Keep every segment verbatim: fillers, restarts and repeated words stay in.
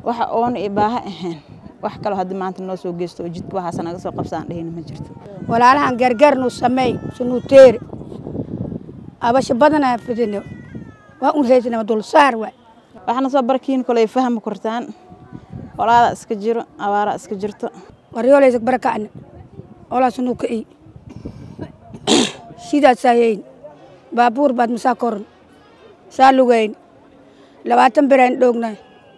waxa oon ibaaha ahayn wax kale hadii maanta noo soo geesto jidka waxa naga soo qabsaan dheheen ma jirto walaalahan gargar nu sameey sunu teer abasha badana fidino waa un heesina dul saar waa waxana soo barkiin kale faham kortaan walaala iska jiro abaara iska jirto wariyoolaysa barakaan wala sunu ka ii sida saayeen baabuur baad masa koran saalugeyn labaatan biraan doognay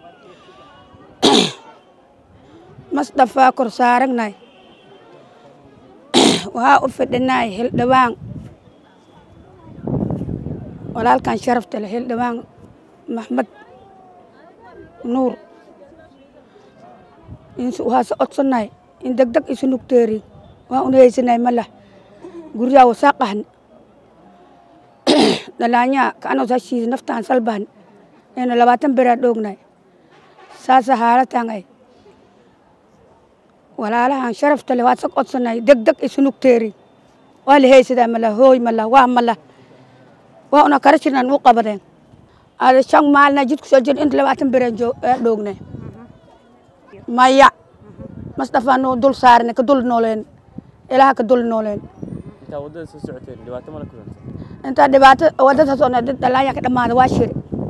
masdafa kor saaragnay waxa u fidinay hil dhawaan walaalkan sharafta leh hil dhawaan maxmed nuur in waxa socodsanay in degdeg isu nugteeri waa un heesanay mala guriga wasaqahan dalaanya kaano sashi naftaan salban in labaatan biraan doognay saasa haalatan ay walaalahan sharafta leh waa socodsanay degdeg isu nugteeri waa la heesada mala hooy mala waa mala waa una karashirnan u qabadeen ada shan maalna jidku soo jir inta labaatan biraan doognay maya masdafa no dul saarne ka dul nooleen ilaaha ka dul nooleen inta wadada soo socoteen dhibaato ma la kulantay inta dhibaato wadada soo dad dalaanya ka dhamaada waa shir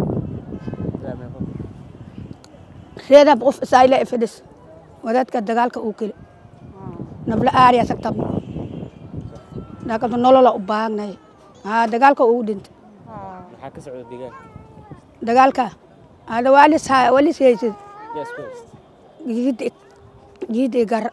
reeda qof saayla ifadis wadadka dagaalka uu kale nabla aariya sagtab naaka nolola u baahnay ha dagaalka uu dhintay waxa ka socda deegaanka dagaalka ada wali saa wali seeyay yes please جيد جيد إيجار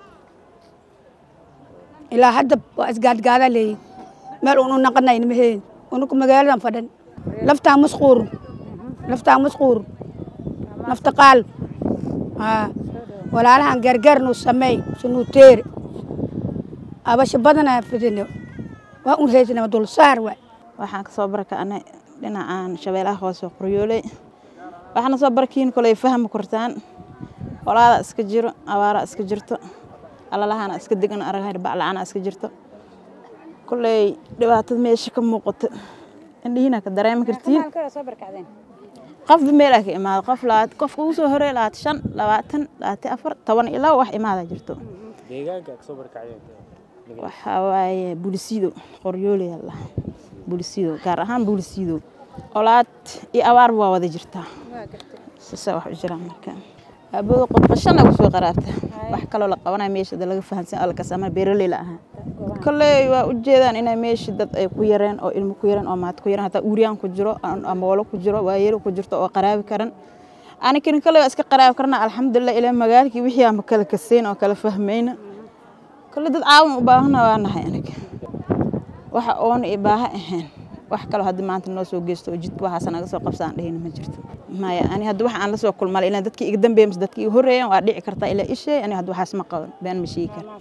إلى حد أسقاد قاعدة لي مال أنو نقدنا ينمهين أنو مجالنا فدن لفتها مسخور لفتها مسخور نفتقال آه ولا على عن جرجر نسمي شنو تير أبش بدنا فدنا وأقول هيتنا دول صار و waxaan ka soo baraka ana dhinacaan shabeelaha hoos oo qoryoolay waxaan soo barkiin kale faham kortaan walaala iska jiro abaara iska jirto alalahaana iska degan aragay baclaana iska jirto kulay dhibaatada meesha ka muuqato indhiina ka dareemi kartiin qof meel ah imaad qof laad qof uu soo horeey laad shan labaatan labaatan afar toban ilaa wax imaada jirto deegaanka ka soo barkacay waxa waaye bulisido qoryoolay allah bulisido gaar ahaan bulisido olaad iyo abaar waa wada jirtaa sisa wax u jiraan markaa abuu qofshana ku soo qaraabta wax kale la qabanay meesha laga fahansan alka sama beeraley la aha kale waa u jeedaan inay meesha dad ay ku yareen oo ilmo ku yareen oo maad ku yareen hata uuriyaan ku jiro ama walo ku jiro waa yeel ku jirto oo qaraabi karan ana kin kale iska qaraabi karna alxamdulillah ilaa magaalkii wixii aan kala kaseen oo kala fahmayna kale dad caawin u baahan waa nahay aniga waxa oon ibaaha ahayn wax kale hadii maanta noo soo geesto jidka waxa naga soo qabsaan dheheen ma jirto maya ani hadda waxa aan la soo kulmay ilaa dadkii iga dambeeyay dadkii horeeyay waa dhici kartaa ilaa ishay ani hadda waxaas ma qaban baan ma sheegi karo